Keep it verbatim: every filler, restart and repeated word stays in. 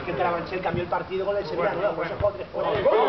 que el Carabanchel cambió el partido con el Sevilla, ¿no? Por eso jugó tres fuera.